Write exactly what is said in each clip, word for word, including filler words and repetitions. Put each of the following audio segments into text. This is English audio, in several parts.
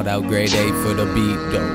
Shout out grade A for the beat though.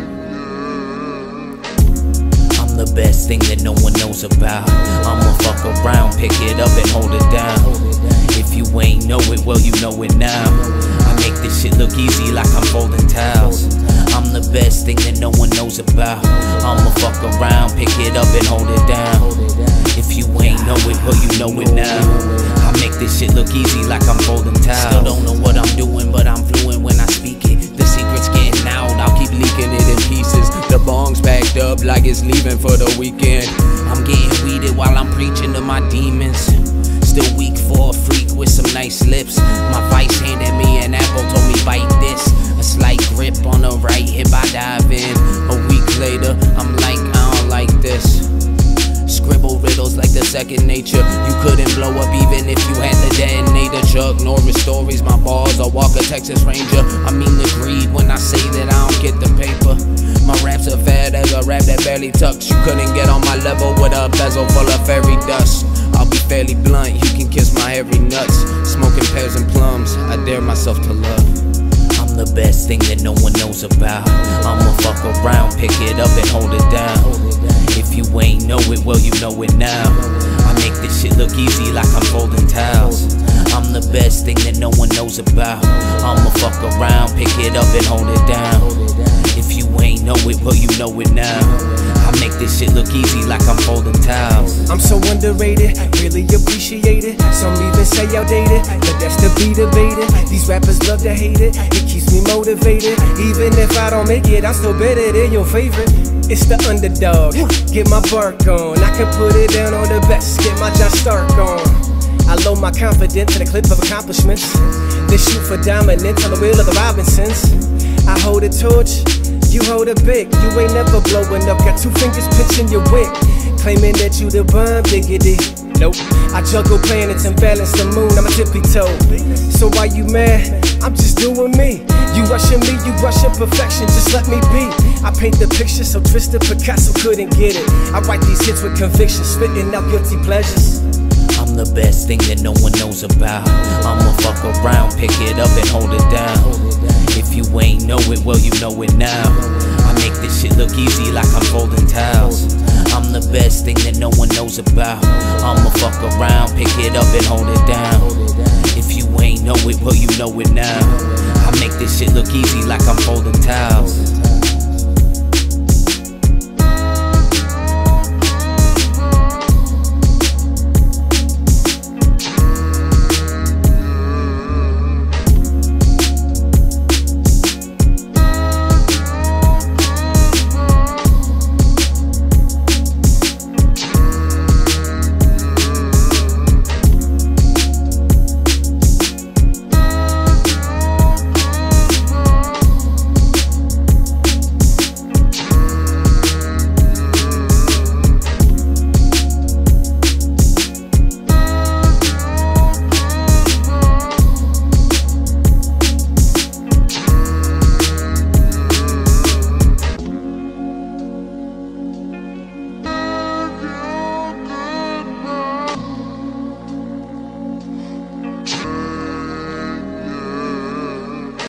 I'm the best thing that no one knows about. I'ma fuck around, pick it up and hold it down. If you ain't know it, well you know it now. I make this shit look easy like I'm folding towels. I'm the best thing that no one knows about. I'ma fuck around, pick it up and hold it down. If you ain't know it, well you know it now. I make this shit look easy like I'm folding towels. Still don't know what I'm doing, but I'm fluent when I speak it. The secret's getting out, I'll keep leaking it in pieces. The bong's packed up like it's leaving for the weekend. I'm getting weeded while I'm preaching to my demons. Still weak for a freak with some nice lips. My vice handed me an apple, told me bite this. A slight grip on the right hip, I dive in. A week later, I'm like, I don't like this. Scribble riddles like the second nature. You couldn't blow up even if you had the detonator. Chuck Norris stories, my balls are Walker Texas Ranger. I mean the greed when I say that I don't get the paper. My raps are fat as a rap that barely tucks. You couldn't get on my level with a bezel full of fairy dust. I'll be fairly blunt, you can kiss my hairy nuts. Smoking pears and plums, I dare myself to love. I'm the best thing that no one knows about. I'ma fuck around, pick it up and hold it down. If you ain't know it, well you know it now. I make this shit look easy like I'm folding towels. I'm the best thing that no one knows about. I'ma fuck around, pick it up and hold it down. If you ain't know it, well you know it now. I make this shit look easy like I'm folding towels. I'm so underrated, really appreciate it. Some even say outdated, but that's to be debated. These rappers love to hate it, it keeps me motivated. Even if I don't make it, I'm still better than your favorite. It's the underdog, get my bark on. I can put it down on the best, get my Jon Stark on. I load my confidence to the clip of accomplishments. Then shoot for dominance on the wheel of the Robinsons. I hold a torch, you hold a bick. You ain't never blowing up, got two fingers pinching your wick. Claiming that you the bomb, diggity. Nope, I juggle planets and balance the moon, I'm a tippy toe. So why you mad? I'm just doing me. You rushing me, you rushing perfection, just let me be. I paint the picture so twisted Picasso couldn't get it. I write these hits with conviction, spitting out guilty pleasures. I'm the best thing that no one knows about. I'ma fuck around, pick it up and hold it down. If you ain't know it, well you know it now. I make this shit look easy like I'm folding towels. I'm the best thing that no one knows about. I'ma fuck around, pick it up and hold it down. If you ain't know it, well you know it now. I make this shit look easy like I'm folding towels.